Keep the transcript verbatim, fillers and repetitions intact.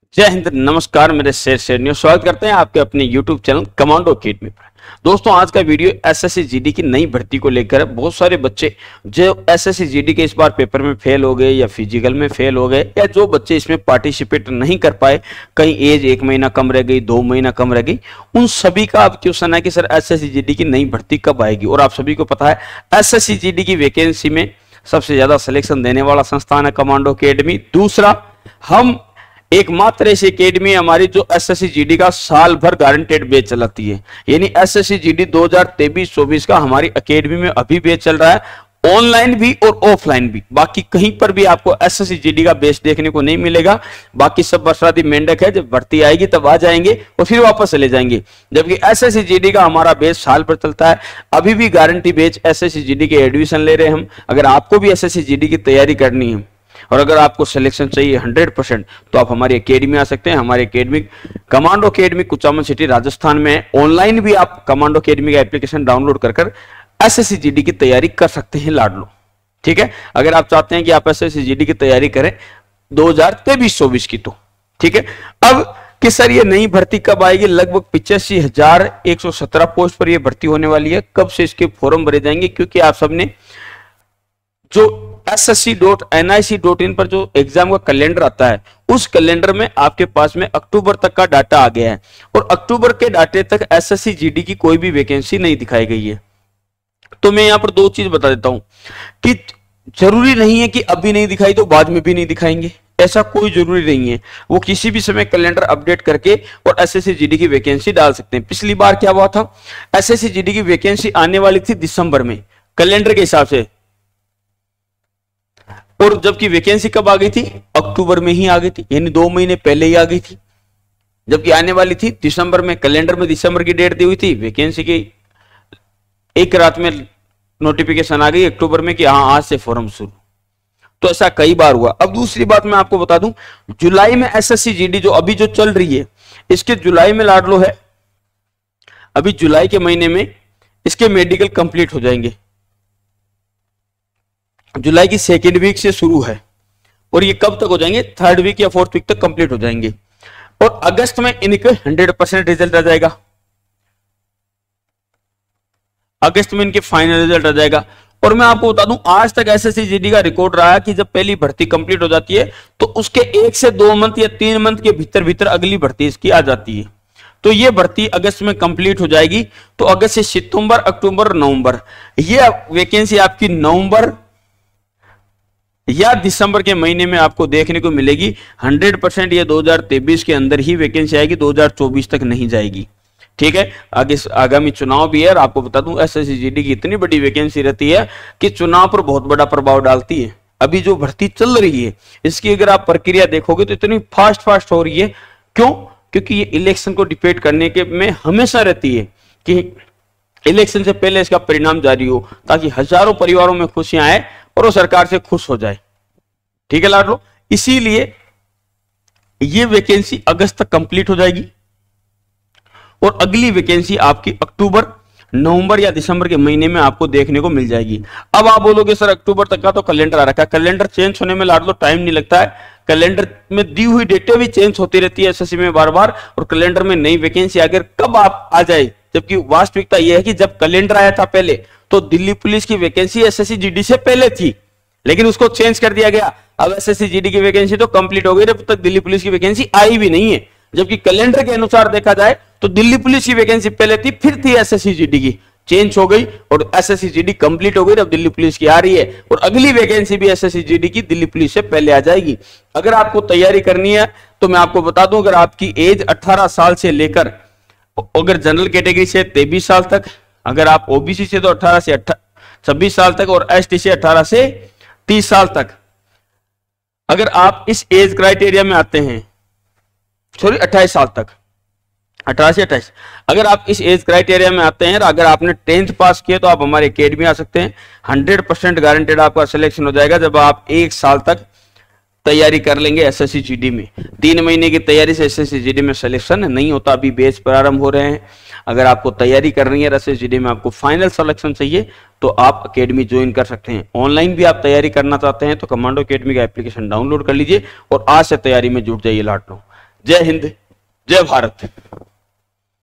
जय हिंद, नमस्कार। मेरे शेर शेरनियों स्वागत करते हैं आपके अपने यूट्यूब चैनल कमांडो अकेडमी पर। दोस्तों, आज का वीडियो एसएससी जीडी की नई भर्ती को लेकर है। बहुत सारे बच्चे जो एसएससी जीडी के इस बार पेपर में फेल हो गए या फिजिकल में फेल हो गए, या जो बच्चे इसमें पार्टिसिपेट नहीं कर पाए, कहीं एज एक महीना कम रह गई, दो महीना कम रह गई, उन सभी का अब क्वेश्चन है कि सर एसएससी जीडी की नई भर्ती कब आएगी। और आप सभी को पता है एसएससी जीडी की वैकेंसी में सबसे ज्यादा सिलेक्शन देने वाला संस्थान है कमांडो अकेडमी। दूसरा, हम एकमात्र ऐसी अकेडमी हमारी जो एसएससी जीडी का साल भर गारंटेड बैच चलाती है। यानी एसएससी जीडी दो हज़ार तेईस चौबीस का हमारी अकेडमी में अभी बैच चल रहा है, ऑनलाइन भी और ऑफलाइन भी। बाकी कहीं पर भी आपको एसएससी जीडी का बैच देखने को नहीं मिलेगा। बाकी सब बरसाती मेंढक है, जब भर्ती आएगी तब आ जाएंगे और फिर वापस चले जाएंगे। जबकि एसएससी जीडी का हमारा बैच साल भर चलता है। अभी भी गारंटी बैच एसएससी जीडी के एडमिशन ले रहे हैं हम। अगर आपको भी एसएससी जीडी की तैयारी करनी है और अगर आपको सिलेक्शन चाहिए हंड्रेड परसेंट, तो आप हमारी एकेडमी आ सकते हैं। हमारी academy commando academy Kuchaman city Rajasthan में है। ऑनलाइन भी आप कमांडो अकेडमी का एप्लीकेशन डाउनलोड कर कर एसएससी जीडी की तैयारी कर सकते हैं लाडलो। ठीक है, अगर आप चाहते हैं कि आप एसएससी जीडी की तैयारी करें दो हज़ार तेईस चौबीस की, तो ठीक है। अब कि सर ये नई भर्ती कब आएगी? लगभग पिचासी हजार एक सौ सत्रह पोस्ट पर यह भर्ती होने वाली है। कब से इसके फॉर्म भरे जाएंगे? क्योंकि आप सबने जो S S C dot N I C dot in पर जो एग्जाम का कैलेंडर आता है, उस कैलेंडर में आपके पास में अक्टूबर तक का डाटा आ गया है। और अक्टूबर के डाटे तक एसएससी जीडी की कोई भी वैकेंसी नहीं दिखाई गई है। तो मैं यहां पर दो चीज बता देता हूं कि जरूरी नहीं है कि अभी नहीं दिखाई तो बाद में भी नहीं दिखाएंगे, ऐसा कोई जरूरी नहीं है। वो किसी भी समय कैलेंडर अपडेट करके और एसएससी जीडी की वैकेंसी डाल सकते हैं। पिछली बार क्या हुआ था, एसएससी जीडी की वैकेंसी आने वाली थी दिसंबर में कैलेंडर के हिसाब से, और जबकि वैकेंसी कब आ गई थी? अक्टूबर में ही आ गई थी, यानी दो महीने पहले ही आ गई थी। जबकि आने वाली थी दिसंबर में, कैलेंडर में दिसंबर की डेट दी हुई थी, वैकेंसी की एक रात में नोटिफिकेशन आ गई अक्टूबर में कि हाँ आज से फॉर्म शुरू। तो ऐसा कई बार हुआ। अब दूसरी बात मैं आपको बता दूं, जुलाई में एसएससी जीडी जो अभी जो चल रही है, इसके जुलाई में लाडलो है, अभी जुलाई के महीने में इसके मेडिकल कंप्लीट हो जाएंगे। जुलाई की सेकेंड वीक से शुरू है और ये कब तक हो जाएंगे? थर्ड वीक या फोर्थ वीक तक कंप्लीट हो जाएंगे। और अगस्त में इनके हंड्रेड परसेंट रिजल्ट आ जाएगा। अगस्त में इनके फाइनल रिजल्ट आ जाएगा। और मैं आपको बता दूं, आज तक एसएससी जीडी का रिकॉर्ड रहा है कि जब पहली भर्ती कंप्लीट हो जाती है तो उसके एक से दो मंथ या तीन मंथ के भीतर भीतर अगली भर्ती इसकी आ जाती है। तो ये भर्ती अगस्त में कंप्लीट हो जाएगी। तो अगस्त से सितंबर, अक्टूबर, नवंबर, ये वैकेंसी आपकी नवंबर या दिसंबर के महीने में आपको देखने को मिलेगी। हंड्रेड परसेंट ये दो हज़ार तेईस के अंदर ही वैकेंसी आएगी, दो हज़ार चौबीस तक नहीं जाएगी। ठीक है, आगे आगामी चुनाव भी है। और आपको बता दूं एसएससी जीडी की इतनी बड़ी वैकेंसी रहती है कि चुनाव पर बहुत बड़ा प्रभाव डालती है। अभी जो भर्ती चल रही है इसकी अगर आप प्रक्रिया देखोगे तो इतनी फास्ट फास्ट हो रही है। क्यों? क्योंकि ये इलेक्शन को डिपेंड करने के में हमेशा रहती है कि इलेक्शन से पहले इसका परिणाम जारी हो, ताकि हजारों परिवारों में खुशियां आए और वो सरकार से खुश हो जाए। ठीक है लाडलो, इसीलिए ये वैकेंसी अगस्त तक कंप्लीट हो जाएगी और अगली वैकेंसी आपकी अक्टूबर, नवंबर या दिसंबर के महीने में आपको देखने को मिल जाएगी। अब आप बोलोगे सर अक्टूबर तक का तो कैलेंडर आ रखा है। कैलेंडर चेंज होने में लाडलो टाइम नहीं लगता है। कैलेंडर में दी हुई डेटें भी चेंज होती रहती है एसएससी में बार बार, और कैलेंडर में नई वैकेंसी अगर कब आप आ जाए। जबकि वास्तविकता यह है कि जब कैलेंडर आया था पहले तो दिल्ली पुलिस की वैकेंसी एसएससी जीडी से पहले थी, लेकिन उसको चेंज कर दिया गया। अब एसएससी जीडी की वैकेंसी तो कंप्लीट हो गई, जब तक दिल्ली पुलिस की वैकेंसी आई भी नहीं है। जबकि कैलेंडर के अनुसार देखा जाए तो दिल्ली पुलिस की वैकेंसी पहले थी, फिर थी एसएससी जीडी की, चेंज हो गई और एसएससी जीडी कंप्लीट हो गई। अब दिल्ली पुलिस की आ रही है और अगली वैकेंसी भी एसएससी जीडी की दिल्ली पुलिस से पहले आ जाएगी। अगर आपको तैयारी करनी है तो मैं आपको बता दूं, अगर आपकी एज अठारह साल से लेकर, अगर जनरल कैटेगरी से तेईस साल तक, अगर आप ओबीसी से तो अठारह से छब्बीस साल तक, और एसटी से अठारह से तीस साल तक, अगर आप इस एज क्राइटेरिया में आते हैं, सॉरी अट्ठाईस साल तक, अठारह से अट्ठाईस, अगर आप इस एज क्राइटेरिया में आते हैं, अगर आपने टेंथ पास किया तो आप हमारे एकेडमी आ सकते हैं। हंड्रेड परसेंट गारंटेड आपका सिलेक्शन हो जाएगा जब आप एक साल तक तैयारी कर लेंगे एसएससी जीडी में। तीन महीने की तैयारी से एसएससी जीडी में सिलेक्शन नहीं होता। अभी बैच प्रारंभ हो रहे हैं। अगर आपको तैयारी करनी है एसएससी जीडी में, आपको फाइनल सिलेक्शन चाहिए तो आप अकेडमी ज्वाइन कर सकते हैं। ऑनलाइन भी आप तैयारी करना चाहते हैं तो कमांडो अकेडमी का एप्लीकेशन डाउनलोड कर लीजिए और आज से तैयारी में जुट जाइए लाडलो। जय हिंद, जय भारत।